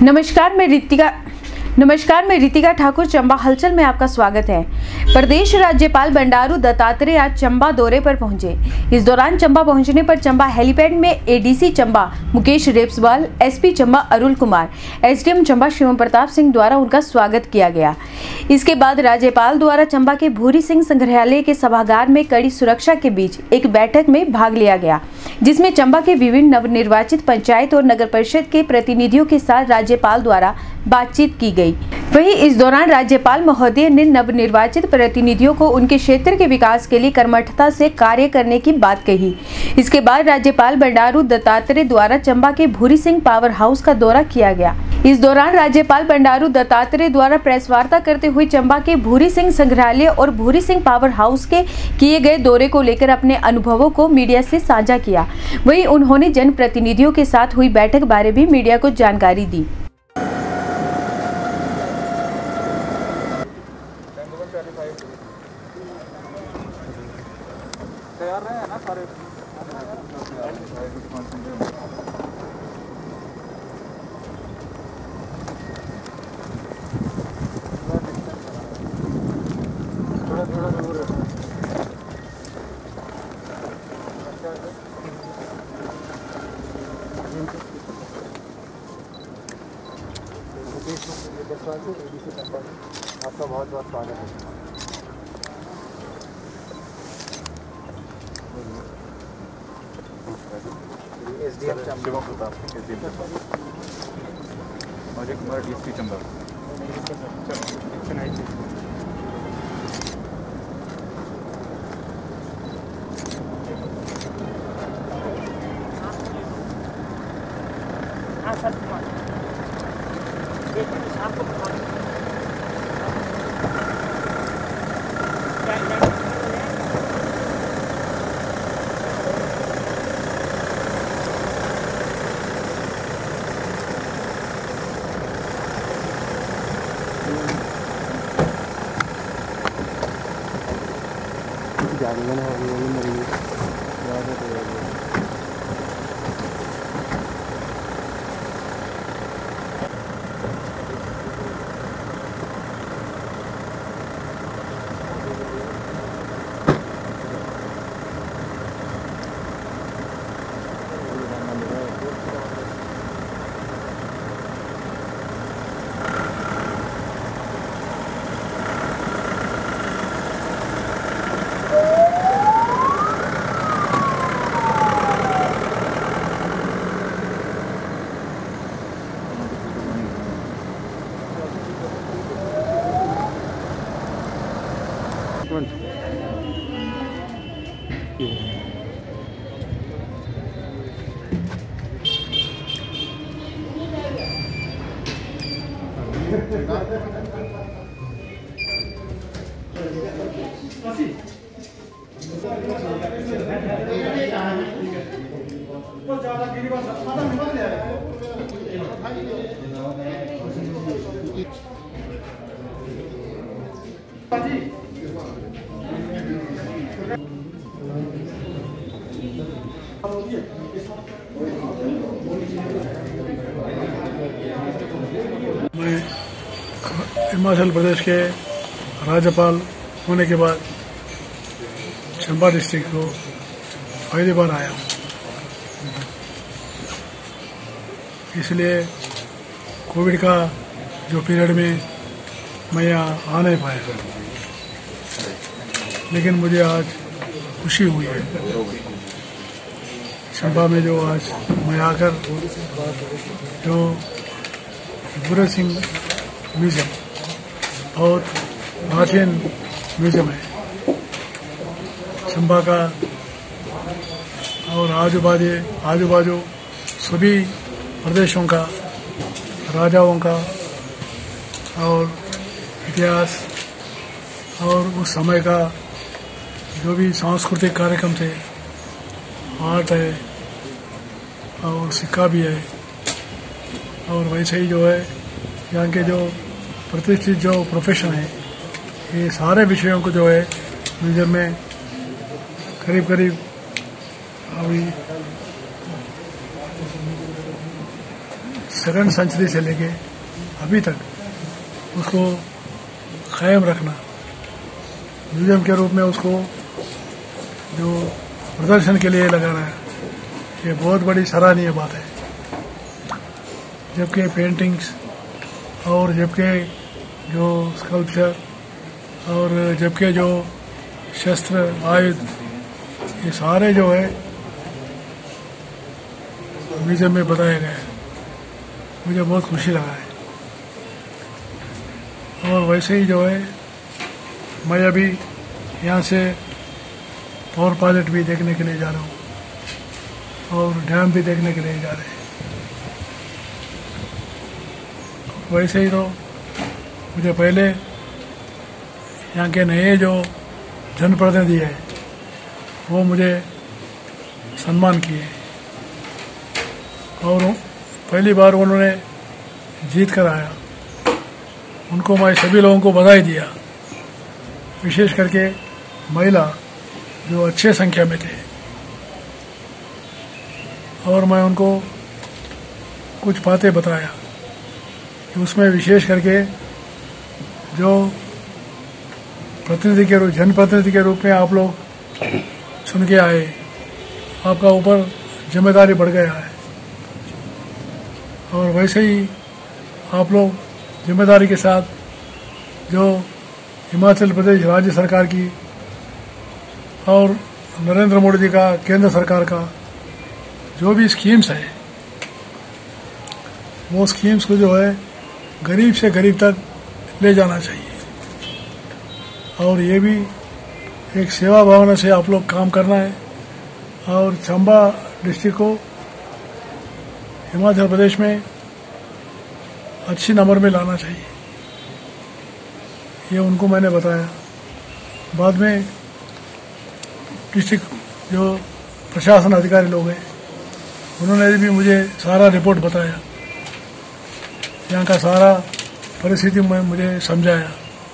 नमस्कार, मैं रितिका ठाकुर। चंबा हलचल में आपका स्वागत है। प्रदेश राज्यपाल बंडारू दत्तात्रेय आज चंबा दौरे पर पहुंचे। इस दौरान चंबा पहुंचने पर चंबा हेलीपैड में ADC Chamba Mukesh Repaswal, SP Chamba Arul Kumar, SDM Chamba Shivam Pratap Singh द्वारा उनका स्वागत किया गया। इसके बाद राज्यपाल द्वारा चंबा के भूरी सिंह संग्रहालय के सभागार में कड़ी सुरक्षा के बीच एक बैठक में भाग लिया गया, जिसमें चंबा के विभिन्न नवनिर्वाचित पंचायत और नगर परिषद के प्रतिनिधियों के साथ राज्यपाल द्वारा बातचीत की गई। वहीं इस दौरान राज्यपाल महोदय ने नवनिर्वाचित प्रतिनिधियों को उनके क्षेत्र के विकास के लिए कर्मठता से कार्य करने की बात कही। इसके बाद राज्यपाल बंडारू दत्तात्रेय द्वारा चंबा के भूरी सिंह पावर हाउस का दौरा किया गया। इस दौरान राज्यपाल बंडारू दत्तात्रेय द्वारा प्रेस वार्ता करते हुए चंबा के भूरी सिंह संग्रहालय और भूरी सिंह पावर हाउस के किए गए दौरे को लेकर अपने अनुभवों को मीडिया से साझा किया। वहीं उन्होंने जनप्रतिनिधियों के साथ हुई बैठक बारे भी मीडिया को जानकारी दी। तैयार रहे हैं ना सारे। थोड़ा दूर आपका बहुत बहुत स्वागत है। SDM Shivam Pratap Ajay Kumar DSP Chamba. मैं हिमाचल प्रदेश के राज्यपाल होने के बाद चंबा डिस्ट्रिक्ट को पहली बार आया हूँ, इसलिए कोविड का जो पीरियड में मैं यहाँ आ नहीं पाया, लेकिन मुझे आज खुशी हुई है चंबा में जो आज मैं आकर जो भूरी सिंह म्यूजियम बहुत प्राचीन म्यूजियम है चंबा का, और आजू बाजू सभी प्रदेशों का, राजाओं का और इतिहास और उस समय का जो भी सांस्कृतिक कार्यक्रम थे, आर्ट है और सिक्का भी है, और वैसे ही जो है यहाँ के जो प्रतिष्ठित जो प्रोफेशन है, ये सारे विषयों को जो है म्यूजियम में करीब अभी सेकंड सेंचुरी से लेके अभी तक उसको कायम रखना, म्यूजियम के रूप में उसको जो प्रदर्शन के लिए लगाना है, ये बहुत बड़ी सराहनीय बात है। जबकि पेंटिंग्स और जबकि जो स्कल्पचर और जबकि जो शस्त्र आयुध, ये सारे जो है म्यूजियम में बताया गया है। मुझे बहुत खुशी लगा है। और वैसे ही जो है मैं अभी यहाँ से पावर प्रोजेक्ट भी देखने के लिए जा रहा हूँ और डैम भी देखने के लिए जा रहे हैं। वैसे ही तो मुझे पहले यहाँ के नए जो जनप्रतिनिधि है वो मुझे सम्मान किए और पहली बार उन्होंने जीत कर आया, उनको मैं सभी लोगों को बधाई दिया, विशेष करके महिला जो अच्छे संख्या में थे। और मैं उनको कुछ बातें बताया कि उसमें विशेष करके जो प्रतिनिधि के रूप, जनप्रतिनिधि के रूप में आप लोग चुन के आए, आपका ऊपर जिम्मेदारी बढ़ गया है और वैसे ही आप लोग जिम्मेदारी के साथ जो हिमाचल प्रदेश राज्य सरकार की और नरेंद्र मोदी जी का केंद्र सरकार का जो भी स्कीम्स है, वो स्कीम्स को जो है गरीब से गरीब तक ले जाना चाहिए। और ये भी एक सेवा भावना से आप लोग काम करना है और चंबा डिस्ट्रिक्ट को हिमाचल प्रदेश में अच्छी नंबर में लाना चाहिए। ये उनको मैंने बताया। बाद में डिस्ट्रिक्ट जो प्रशासन अधिकारी लोग हैं उन्होंने भी मुझे सारा रिपोर्ट बताया, यहाँ का सारा परिस्थिति में मुझे समझाया।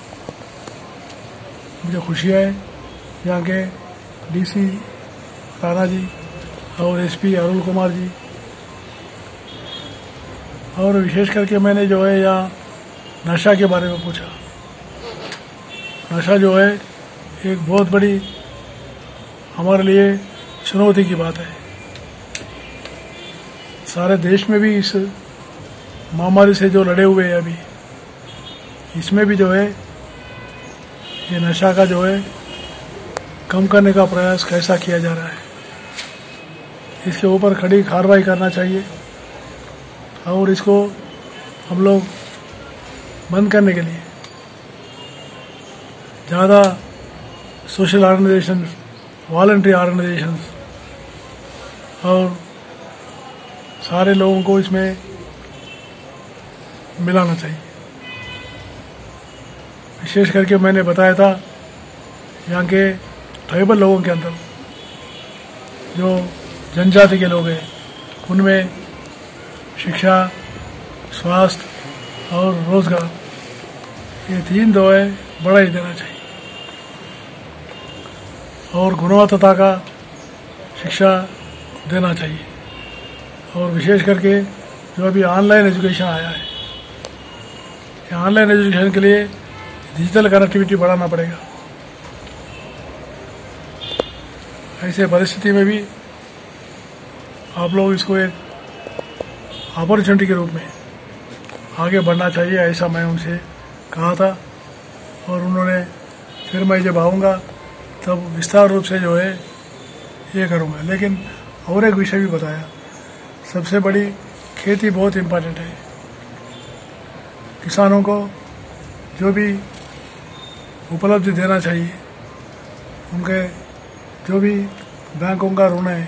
मुझे खुशी है यहाँ के डीसी राणा जी और एसपी अरुण कुमार जी, और विशेष करके मैंने जो है यहाँ नशा के बारे में पूछा। नशा जो है एक बहुत बड़ी हमारे लिए चुनौती की बात है। सारे देश में भी इस महामारी से जो लड़े हुए हैं अभी, इसमें भी जो है ये नशा का जो है कम करने का प्रयास कैसा किया जा रहा है, इसके ऊपर कड़ी कार्रवाई करना चाहिए और इसको हम लोग बंद करने के लिए ज़्यादा सोशल ऑर्गेनाइजेशन, वॉलंटरी ऑर्गेनाइजेशन और सारे लोगों को इसमें मिलाना चाहिए। विशेष करके मैंने बताया था यहाँ के ट्राइबल लोगों के अंदर जो जनजाति के लोग हैं उनमें शिक्षा, स्वास्थ्य और रोजगार, ये तीन जो है बढ़ाई देना चाहिए और गुणवत्ता का शिक्षा देना चाहिए। और विशेष करके जो अभी ऑनलाइन एजुकेशन आया है, ऑनलाइन एजुकेशन के लिए डिजिटल कनेक्टिविटी बढ़ाना पड़ेगा। ऐसे परिस्थिति में भी आप लोग इसको एक अपॉर्चुनिटी के रूप में आगे बढ़ना चाहिए, ऐसा मैं उनसे कहा था। और उन्होंने फिर मैं जब आऊँगा तब विस्तार रूप से जो है ये करूँगा। लेकिन और एक विषय भी बताया, सबसे बड़ी खेती बहुत इम्पोर्टेंट है। किसानों को जो भी उपलब्धि देना चाहिए, उनके जो भी बैंकों का ऋण है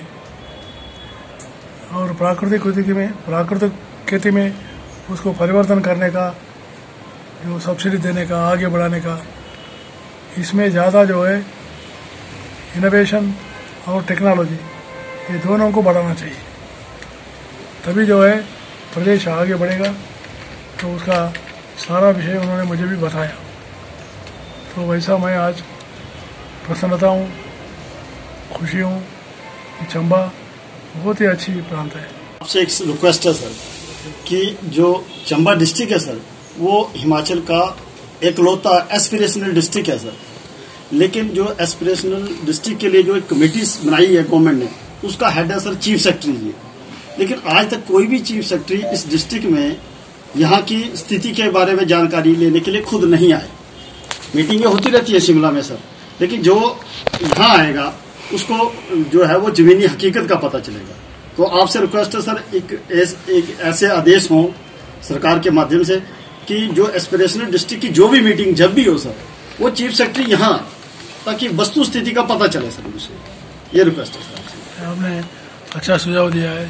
और प्राकृतिक खेती में उसको परिवर्तन करने का, जो सब्सिडी देने का, आगे बढ़ाने का, इसमें ज़्यादा जो है इनोवेशन और टेक्नोलॉजी, ये दोनों को बढ़ाना चाहिए। तभी जो है प्रदेश आगे बढ़ेगा। तो उसका सारा विषय उन्होंने मुझे भी बताया। तो वैसा मैं आज प्रसन्नता हूँ, खुशी हूँ कि चंबा बहुत ही अच्छी प्रांत है। आपसे एक रिक्वेस्ट है सर, कि जो चंबा डिस्ट्रिक्ट है सर, वो हिमाचल का एकलौता एस्पिरेशनल डिस्ट्रिक्ट है सर। लेकिन जो एस्पिरेशनल डिस्ट्रिक्ट के लिए जो एक कमेटी बनाई है गवर्नमेंट ने, उसका हेड है सर चीफ सेक्रेटरी जी। लेकिन आज तक कोई भी चीफ सेक्रेटरी इस डिस्ट्रिक्ट में यहाँ की स्थिति के बारे में जानकारी लेने के लिए खुद नहीं आए। मीटिंगें होती रहती है शिमला में सर, लेकिन जो यहाँ आएगा उसको जो है वो जमीनी हकीकत का पता चलेगा। तो आपसे रिक्वेस्ट है सर, एक ऐसे आदेश हो सरकार के माध्यम से कि जो एस्पिरेशनल डिस्ट्रिक्ट की जो भी मीटिंग जब भी हो सर, वो चीफ सेक्रेटरी यहाँ, ताकि वस्तु स्थिति का पता चले सर मुझे, ये रिक्वेस्ट है सर। आपने अच्छा सुझाव दिया है।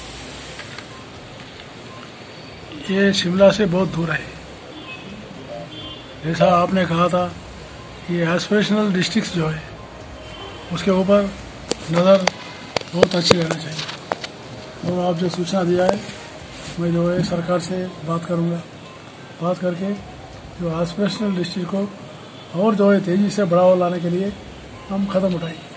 ये शिमला से बहुत दूर है। जैसा आपने कहा था कि एस्पिरेशनल डिस्ट्रिक्ट जो है उसके ऊपर नज़र बहुत अच्छी रहना चाहिए। और आप जो सूचना दिया है, मैं जो है सरकार से बात करूँगा, बात करके जो एस्पिरेशनल डिस्ट्रिक्ट को और जो है तेज़ी से बढ़ावा लाने के लिए हम कदम उठाएंगे।